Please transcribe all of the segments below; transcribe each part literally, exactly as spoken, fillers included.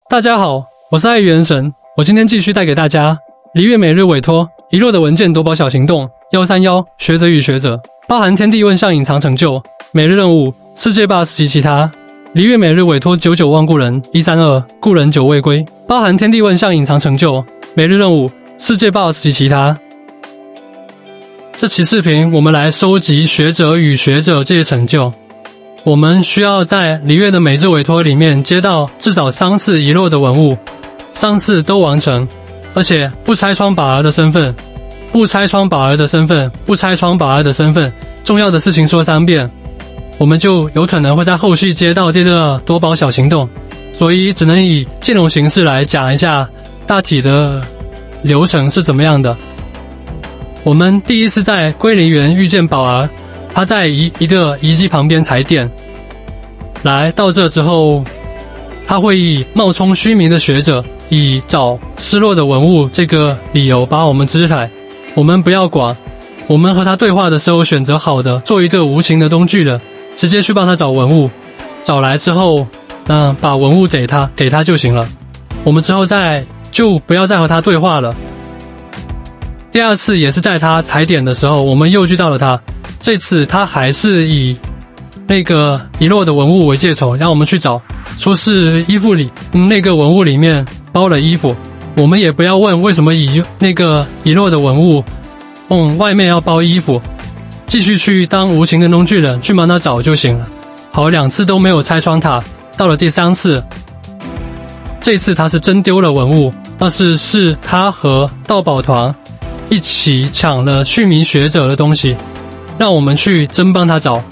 大家好，我是爱元神，我今天继续带给大家璃月每日委托遗落的文件夺宝小行动一三一学者与学者，包含天地问象隐藏成就、每日任务、世界 boss 及其他。璃月每日委托九九万故人一三二故人久未归，包含天地问象隐藏成就、每日任务、世界 boss 及其他。这期视频我们来收集学者与学者这些成就。我们需要在璃月的每日委托里面接到至少三次遗落的文物，三次都完成，而且不拆穿宝儿的身份，不拆穿宝儿的身份，不拆穿宝儿的身份，重要的事情说三遍，我们就有可能会在后续接到这个夺宝小行动，所以只能以渐容形式来讲一下大体的流程是怎么样的。我们第一次在归零园遇见宝儿，他在一一个遗迹旁边踩点，来到这之后，他会以冒充虚名的学者，以找失落的文物这个理由把我们支开。我们不要管，我们和他对话的时候选择好的，做一个无情的工具人，直接去帮他找文物，找来之后，嗯，把文物给他，给他就行了。我们之后再就不要再和他对话了。第二次也是在他踩点的时候，我们又遇到了他。这次他还是以那个遗落的文物为借口，让我们去找，说是衣服里、嗯、那个文物里面包了衣服。我们也不要问为什么以那个遗落的文物，嗯，外面要包衣服，继续去当无情的工具人，去帮他找就行了。好，两次都没有拆穿他，到了第三次，这次他是真丢了文物，但是是他和盗宝团一起抢了虚名学者的东西，让我们去真帮他找。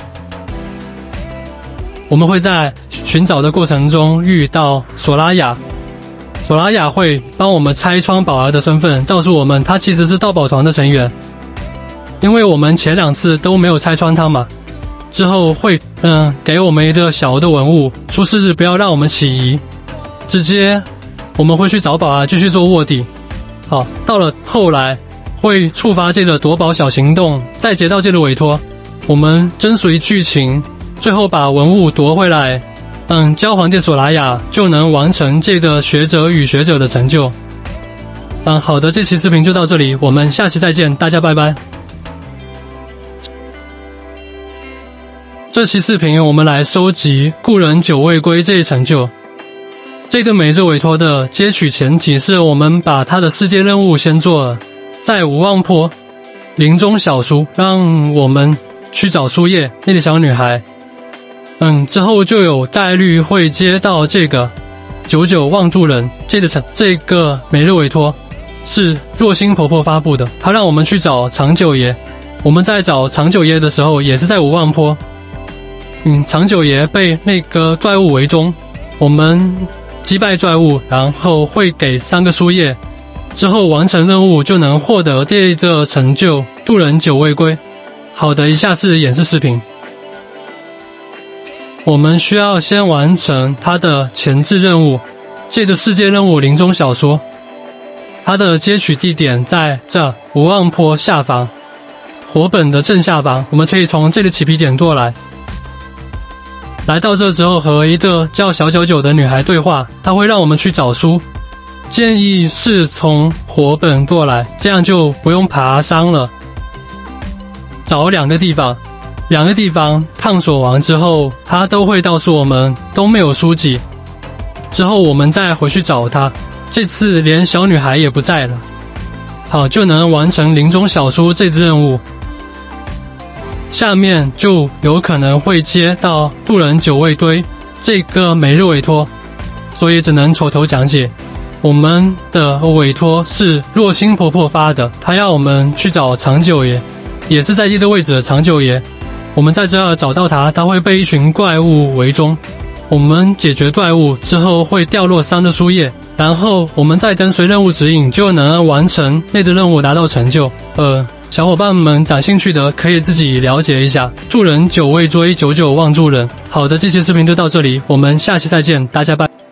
我们会在寻找的过程中遇到索拉雅，索拉雅会帮我们拆穿宝儿的身份，告诉我们他其实是盗宝团的成员。因为我们前两次都没有拆穿他嘛，之后会嗯给我们一个小的文物，出事日不要让我们起疑，直接我们会去找宝儿继续做卧底。好，到了后来会触发这个夺宝小行动，再接到这个委托，我们跟随剧情，最后把文物夺回来，嗯，交还给索拉雅，就能完成这个学者与学者的成就。嗯，好的，这期视频就到这里，我们下期再见，大家拜拜。这期视频我们来收集故人久未归这一成就。这个每日委托的接取前提是我们把他的世界任务先做了，在无望坡林中小书，让我们去找书叶那个小女孩。嗯，之后就有概率会接到这个九九望助人这个这个每日委托，是若心婆婆发布的，她让我们去找长久爷。我们在找长久爷的时候，也是在无望坡。嗯，长久爷被那个怪物围攻，我们击败怪物，然后会给三个书叶。之后完成任务就能获得这个成就，故人久未归。好的，以下是演示视频。我们需要先完成它的前置任务，这个世界任务林中小说，它的接取地点在这无望坡下方，火本的正下方。我们可以从这个起批点过来，来到这之后和一个叫小九九的女孩对话，她会让我们去找书。建议是从火本过来，这样就不用爬山了。找两个地方，两个地方探索完之后，他都会告诉我们都没有书籍。之后我们再回去找他，这次连小女孩也不在了。好，就能完成林中小书这个任务。下面就有可能会接到故人久未归这个每日委托，所以只能口头讲解。我们的委托是若心婆婆发的，她要我们去找长久爷，也是在这个位置的长久爷。我们在这儿找到他，他会被一群怪物围攻。我们解决怪物之后会掉落三个书叶，然后我们再跟随任务指引就能完成那个任务，达到成就。呃，小伙伴们感兴趣的可以自己了解一下。助人久未追，久久望助人。好的，这期视频就到这里，我们下期再见，大家拜。